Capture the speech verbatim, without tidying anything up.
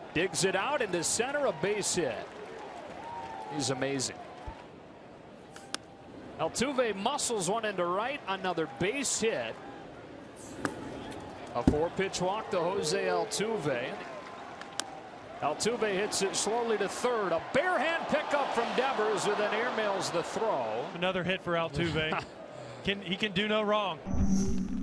Digs it out into center, a base hit. He's amazing. Altuve muscles one into right, another base hit. A four-pitch walk to Jose Altuve. Altuve hits it slowly to third. A bare hand pickup from Devers, who then airmails the throw. Another hit for Altuve. can he can do no wrong.